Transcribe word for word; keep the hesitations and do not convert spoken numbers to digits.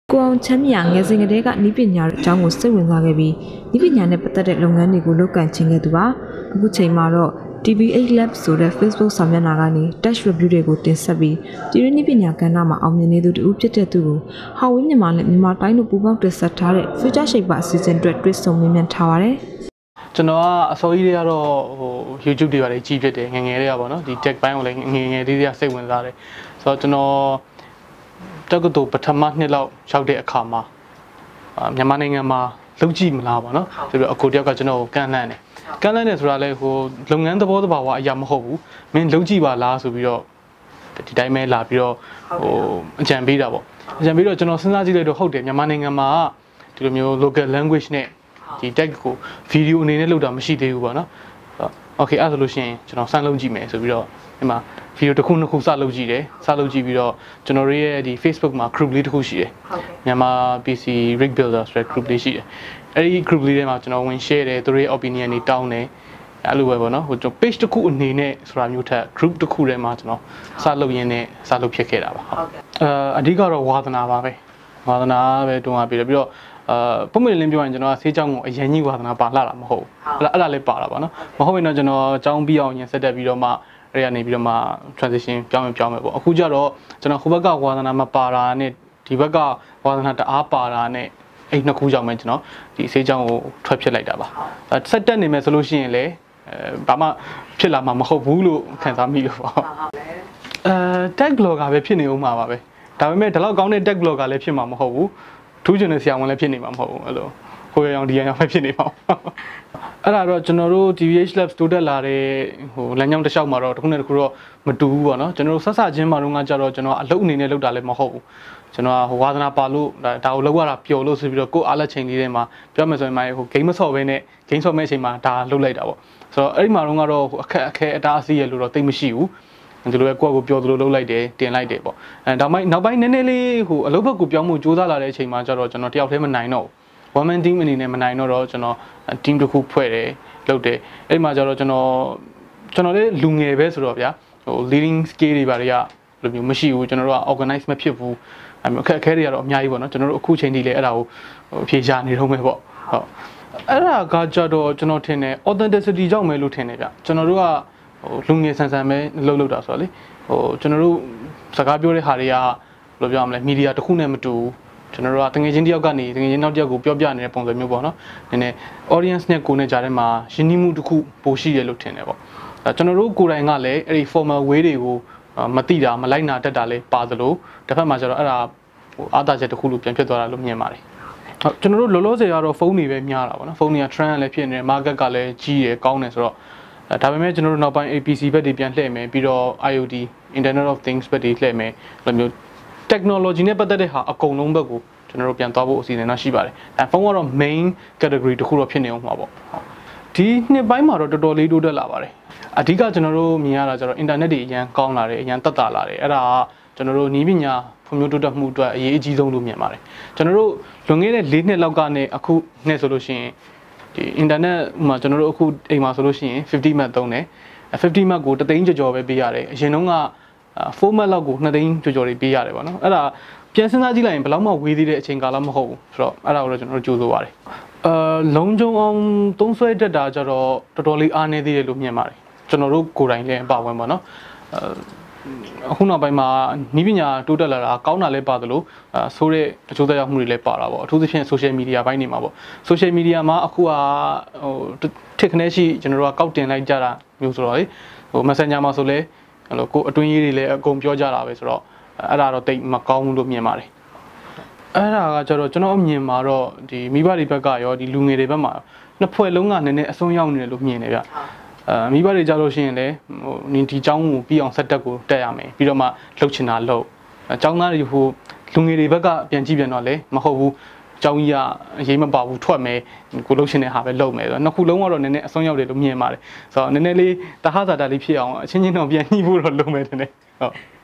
Aung Cham Myae ngeze ngede ka ni panya achaung ko siat wen sa ke bi ni panya ne patat de longnan ni ko lokkan chin ke tu ba aku chain ma ro T B H Labs ဆိုတဲ့ Facebook စာမျက်နှာကနေ touch review တွေကိုတင်ဆက်ပြီးပြည်တွင်းနည်းပညာကဏ္ဍမှာအောင်မြင်နေသူတူဖြစ်တဲ့သူကို Huawei Myanmar နဲ့မြန်မာတိုင်းတို့ပူးပေါင်းတင်ဆက်ထားတဲ့ Future Shaper အစီအစဉ်အတွက်တွေ့ဆုံမြင်မြန်ထားပါတယ်ကျွန်တော်ကအစောကြီးတွေကတော့ဟို YouTube တွေပါလေကြီးဖြစ်တယ်ငငယ်တွေကပေါ့နော်ဒီ tech ဘိုင်းကိုလည်းငငယ်လေးတွေကစိတ်ဝင်စားတယ်ဆိုတော့ကျွန်တော်တက္ကသိုလ်ပထမနှစ်လောက်ရောက်တဲ့အခါမှာမြန်မာနိုင်ငံမှာလုံကြည့်မလားပေါ့နော်ဆိုပြီးအကိုတယောက်ကကျွန်တော်ကိုကန့်လန့်တယ်ကန့်လန့်တယ်ဆိုတာလေဟိုလုပ်ငန်းသဘောတဘာဝအရာမဟုတ်ဘူးမင်းလုံကြည့်ပါလားဆိုပြီးတော့ဒီတိုင်းပဲလာပြီးတော့ဟိုအကြံပေးတာပေါ့အကြံပေးတော့ကျွန်တော်စဉ်းစားကြည့်လိုက်တော့ဟုတ်တယ်မြန်မာနိုင်ငံမှာဒီလိုမျိုး local language နဲ့ဒီ tech ကို video အနေနဲ့လုပ်တာမရှိသေးဘူးပေါ့နော် okay အဲ့ဒါဆိုလို့ရှိရင်ကျွန်တော်စမ်းလုပ်ကြည့်မယ်ဆိုပြီးတော့ဒီမှာ video တစ်ခုနှစ်ခုစလုပ်ကြည့်တယ်စလုပ်ကြည့်ပြီးတော့ကျွန်တော်ရဲ့ဒီ Facebook မှာ group လေးတစ်ခုရှိတယ်မြန်မာ P C rig builder ဆိုတဲ့ group လေးရှိတယ်အဲ့ဒီ group လေးထဲမှာကျွန်တော်ဝင် share တယ်သူတို့ရဲ့ opinion တွေတောင်းတယ်အဲ့လိုပဲပေါ့နော်ဟိုကျွန်တော် page တစ်ခုအနေနဲ့ဆိုတာမျိုးထက် group တစ်ခုထဲမှာကျွန်တော်စလုပ်ရင်းနဲ့စလုပ်ဖြစ်ခဲ့တာပါဟုတ်အဲအဓိကတော့ဝါသနာပါပဲဝါသနာပဲတွန်းအားပေးတယ်ပြီးတော့အာပုံမှန်လင်းပြောရင်ကျွန်တော်ဆေးချောင်းကိုအရင်ကြီးဝါသနာပါလာတာမဟုတ်ဘူးအဲ့ဒါလည်းပါတာပါနော်မဟုတ်ရင်တော့ကျွန်တော်အကြောင်းပြီးအောင်ရင်ဆက်တက်ပြီးတော့မှအဲ့ရနေပြီးတော့မှ transition ပြောင်းရင်ပြောင်းမယ်ပေါ့အခုကျတော့ကျွန်တော်ဟိုဘက်ကဝါသနာမပါတာနဲ့ဒီဘက်ကဝါသနာတအားပါတာနဲ့အဲ့နှစ်ခုကြောင့်ပဲကျွန်တော်ဒီဆေးချောင်းကိုထွက်ဖြစ်လိုက်တာပါဆက်တက်နေမယ်ဆိုလို့ရှိရင်လည်းအဲဘာမှဖြစ်လာမှာမဟုတ်ဘူးလို့ခံစားမိလို့ပေါ့အဲ tech blogger ပဲဖြစ်နေဦးမှာပါပဲဒါပေမဲ့ဒီလောက်ကောင်းတဲ့ tech blogger လည်းဖြစ်မှာမဟုတ်ဘူးထူးချွန်တဲ့ဆရာဝန်လည်းဖြစ်နေမှာမဟုတ်ဘူးအဲ့လိုကိုရအောင်ဒီရအောင်ပဲဖြစ်နေမှာအဲ့ဒါတော့ကျွန်တော်တို့ T B H Labs တိုးတက်လာတဲ့ဟိုလမ်းကြောင်းတစ်လျှောက်မှာတော့တစ်ခုနဲ့တစ်ခုတော့မတူဘူးပေါ့နော်ကျွန်တော်တို့ဆက်ဆချင်းမှာတော့ငါကြတော့ကျွန်တော်အလုပ်အနေနဲ့လုပ်တာလည်းမဟုတ်ဘူးကျွန်တော်ဟိုဝါသနာပါလို့ဒါကိုလောက်ရတာပျော်လို့ဆိုပြီးတော့ကိုအားလက်ချိန်လေးထဲမှာပြောမယ်ဆိုရင်မှဟို game မဆော့ဘဲနဲ့ game ဆော့မဲ့အချိန်မှာဒါလုပ်လိုက်တာပေါ့ဆိုတော့အဲ့ဒီမှာတော့ကတော့အခက်အခဲအတားအဆီးရလို့တော့သိမရှိဘူးဒီလိုပဲကိုယ့်ကိုပြောသလိုလုပ်လိုက်တယ်တင်လိုက်တယ်ပေါ့အဲဒါမှနောက်ပိုင်းနည်းနည်းလေးဟိုအလုပ်ဘက်ကိုပြောင်းမှုစူးစမ်းလာတဲ့အချိန်မှာကျတော့ကျွန်တော်တယောက်တည်းမနိုင်တော့ဘူး one man team အနေနဲ့မနိုင်တော့တော့ကျွန်တော် team တစ်ခုဖွဲ့တယ်လုပ်တယ်အဲ့ဒီမှာကျတော့ကျွန်တော်ကျွန်တော်လည်းလူငယ်ပဲဆိုတော့ဗျာဟို leading skill တွေပါတွေကဘယ်လိုမျိုးမရှိဘူးကျွန်တော်တို့က organize မဖြစ်ဘူးအဲ့အခက်အခဲတွေကတော့အများကြီးပေါ့နော်ကျွန်တော်တို့အခုချိန်ထိလည်းအဲ့ဒါကိုဖြေရှာနေတော့မယ်ပေါ့ဟုတ်အဲ့ဒါကကြတော့ကျွန်တော်ထင်တယ် authenticity ကြောင့်ပဲလို့ထင်တယ်ဗျကျွန်တော်တို့ကဟိုလူငယ်ဆန်ဆန်ပဲလှုပ်လှုပ်တာဆိုတော့လေဟိုကျွန်တော်တို့စကားပြောတဲ့ဟာတွေကဘယ်လိုပြောရမလဲမီဒီယာတစ်ခုနဲ့မတူဘူးကျွန်တော်တို့ကတငယ်ချင်းတယောက်ကနေတငယ်ချင်းနောက်တစ်ယောက်ကိုပြောပြနေတဲ့ပုံစံမျိုးပေါ့နော်နည်းနည်း audience နဲ့ကိုယ်နဲ့ကြားထဲမှာရင်းနှီးမှုတစ်ခုပိုရှိတယ်လို့ထင်တယ်ပေါ့အဲကျွန်တော်တို့ကိုယ်တိုင်ကလည်းအဲ့ဒီ formal way တွေကိုမသိတာမလိုက်နာတတ်တာလည်းပါသလိုတစ်ဖက်မှာကျတော့အဲ့ဒါဟိုအားသာချက်တစ်ခုလို့ပြန်ဖြစ်သွားတာလို့မြင်ပါတယ်ဟုတ်ကျွန်တော်တို့လောလောဆယ်ကတော့ဖုန်းတွေပဲများတာပေါ့နော်ဖုန်းတွေက trend လည်းဖြစ်နေတယ် market ကလည်းကြီးတယ်ကောင်းတယ်ဆိုတော့ဒါပေမဲ့ကျွန်တော်တို့နောက်ပိုင်း A P C ဘက်တွေပြန်လှည့်မယ်ပြီးတော့ I O T Internet of Things ဘက်တွေလှည့်မယ်အဲ့လိုမျိုး technology နဲ့ပတ်သက်တဲ့ဟာအကုန်လုံးဘက်ကိုကျွန်တော်တို့ပြန်သွားဖို့အစီအစဉ်တော့ရှိပါတယ်အဲဖုန်းကတော့ main category တစ်ခုတော့ဖြစ်နေအောင်မှာပေါ့ဒီနှစ်ပိုင်းမှာတော့တော်တော်လေးတိုးတက်လာပါတယ်အဓိကကျွန်တော်တို့မြင်ရတာကျတော့ internet တွေအရင်ကောင်းလာတယ်အရင်တက်တာလာတယ်အဲ့ဒါကကျွန်တော်တို့နည်းပညာဖွံ့ဖြိုးတိုးတက်မှုအတွက်အရေးအကြီးဆုံးလို့မြင်ပါတယ်ကျွန်တော်တို့လွန်ခဲ့တဲ့၄နှစ်လောက်ကနေအခုနှစ်ဆိုလို့ရှိရင်ဒီ internet မှာကျွန်တော်တို့အခုအိမ်မှာဆိုလို့ရှိရင်fifty meg သုံးတယ်fifty meg ကိုတသိန်းကျော်ကျော်ပဲပေးရတယ်အရင်တုန်းကfour meg လောက်ကိုtwoသိန်းကျော်ကျော်တွေပေးရတယ်ပေါ့နော်အဲ့ဒါပြန်စဉ်းစားကြည့်လိုက်ရင်ဘယ်လောက်မှဝေးသေးတဲ့အချိန်ကာလမဟုတ်ဘူးဆိုတော့အဲ့ဒါကိုတော့ကျွန်တော်တို့ကြိုးစားပါတယ်အာလုံးကျုံအောင်သုံးဆွဲတတ်တာကြတော့တော်တော်လေးအားနည်းသေးတယ်လို့မြင်ပါတယ်ကျွန်တော်တို့ကိုယ်တိုင်လည်းပါဝင်ပါနော်အခုနောက်ပိုင်းမှာနီးပညာတိုးတက်လာတာကောင်းတာလည်းပါသလိုအဆိုးတဲ့အကျိုးသက်ရောက်မှုတွေလည်းပါတာပေါ့အထူးသဖြင့် social media ဘိုင်းနေမှာပေါ့ social media မှာအခုကဟိုထစ်ခနဲ့ရှိကျွန်တော်တို့ကကောက်တင်လိုက်ကြတာမျိုးဆိုတော့လေဟို messenger မှာဆိုလဲဟိုကိုအတွင်းရေးတွေလည်းအကုန်ပြောကြတာပဲဆိုတော့အဲ့ဒါတော့တိတ်မကောင်းဘူးလို့မြင်ပါတယ်အဲ့ဒါကကျတော့ကျွန်တော်အမြင်မှာတော့ဒီမိဘတွေဘက်ကရောဒီလူငယ်တွေဘက်မှာနှစ်ဖွဲ့လုံးကနည်းနည်းအဆုံးရောက်နေတယ်လို့မြင်တယ်ဗျအဲမိဘတွေကြလို့ရှိရင်လည်းဟိုနင်ဒီចောင်းကိုပြီးအောင်ဆက်တက်ကိုတက်ရမယ်ပြီးတော့မှလှုပ်ချင်တာလှုပ်ចောင်းသားတွေဟိုလူငယ်တွေဘက်ကပြန်ကြည့်ပြန်တော့လေမဟုတ်ဘူးចောင်းကြီးကအရေးမပါဘူးထွက်မယ်ကိုလှုပ်ချင်တဲ့ဟာပဲလှုပ်မယ်ဆိုတော့နှစ်ခုလုံးကတော့နည်းနည်းအဆုံးရောက်တယ်လို့မြင်ပါတယ်ဆိုတော့နည်းနည်းလေးတဟဇာတာလေးဖြစ်အောင်အချင်းချင်းတော့ပြန်ညှိဖို့တော့လုပ်မယ်တဲ့ဟုတ်